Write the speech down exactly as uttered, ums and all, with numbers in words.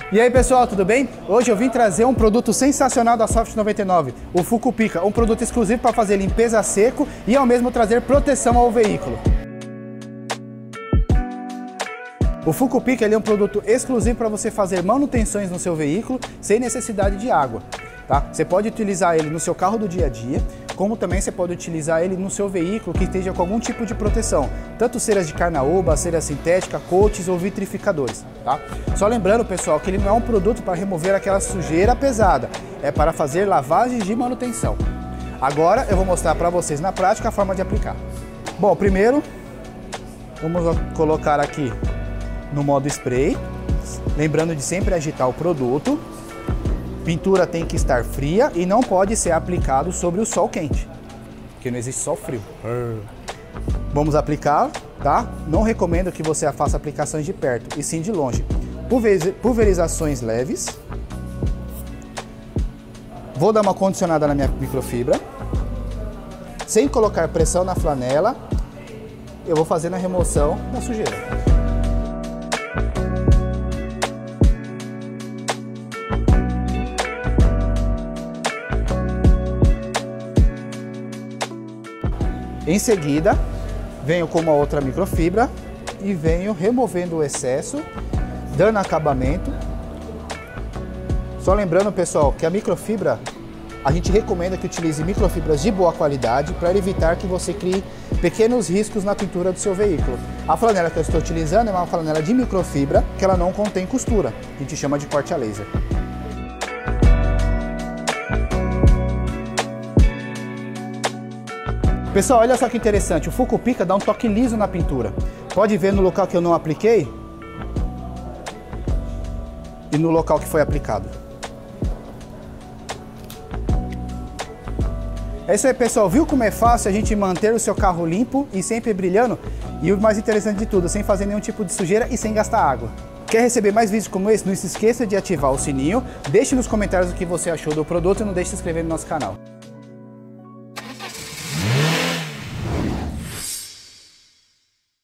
E aí pessoal, tudo bem? Hoje eu vim trazer um produto sensacional da Soft noventa e nove, o Fukupica, um produto exclusivo para fazer limpeza a seco e ao mesmo trazer proteção ao veículo. O Fukupica ele é um produto exclusivo para você fazer manutenções no seu veículo sem necessidade de água. Tá? Você pode utilizar ele no seu carro do dia a dia, como também você pode utilizar ele no seu veículo que esteja com algum tipo de proteção, tanto ceras de carnaúba, cera sintética, coats ou vitrificadores. Tá? Só lembrando, pessoal, que ele não é um produto para remover aquela sujeira pesada, é para fazer lavagens de manutenção. Agora eu vou mostrar para vocês na prática a forma de aplicar. Bom, primeiro vamos colocar aqui no modo spray, lembrando de sempre agitar o produto. Pintura tem que estar fria e não pode ser aplicado sobre o sol quente, porque não existe sol frio. Vamos aplicar, tá? Não recomendo que você faça aplicações de perto, e sim de longe. Pulverizações leves. Vou dar uma condicionada na minha microfibra. Sem colocar pressão na flanela, eu vou fazendo a remoção da sujeira. Em seguida, venho com uma outra microfibra e venho removendo o excesso, dando acabamento. Só lembrando, pessoal, que a microfibra, a gente recomenda que utilize microfibras de boa qualidade para evitar que você crie pequenos riscos na pintura do seu veículo. A flanela que eu estou utilizando é uma flanela de microfibra que ela não contém costura, a gente chama de corte a laser. Pessoal, olha só que interessante, o Fukupica dá um toque liso na pintura. Pode ver no local que eu não apliquei e no local que foi aplicado. É isso aí, pessoal. Viu como é fácil a gente manter o seu carro limpo e sempre brilhando? E o mais interessante de tudo, sem fazer nenhum tipo de sujeira e sem gastar água. Quer receber mais vídeos como esse? Não se esqueça de ativar o sininho, deixe nos comentários o que você achou do produto e não deixe de se inscrever no nosso canal.